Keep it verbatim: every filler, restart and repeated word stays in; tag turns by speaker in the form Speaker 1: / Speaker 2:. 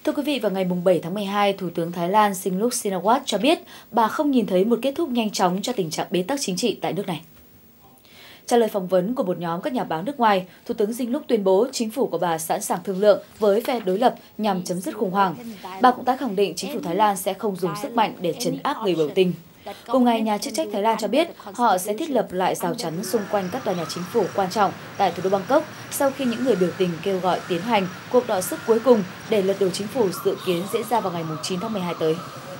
Speaker 1: Thưa quý vị, vào ngày bảy tháng mười hai, Thủ tướng Thái Lan Singluck Sinawat cho biết bà không nhìn thấy một kết thúc nhanh chóng cho tình trạng bế tắc chính trị tại nước này. Trả lời phỏng vấn của một nhóm các nhà báo nước ngoài, Thủ tướng Singluck tuyên bố chính phủ của bà sẵn sàng thương lượng với phe đối lập nhằm chấm dứt khủng hoảng. Bà cũng tái khẳng định chính phủ Thái Lan sẽ không dùng sức mạnh để trấn áp người biểu tình. Cùng ngày, nhà chức trách Thái Lan cho biết họ sẽ thiết lập lại rào chắn xung quanh các tòa nhà chính phủ quan trọng tại thủ đô Bangkok sau khi những người biểu tình kêu gọi tiến hành cuộc đọ sức cuối cùng để lật đổ chính phủ dự kiến diễn ra vào ngày chín tháng mười hai tới.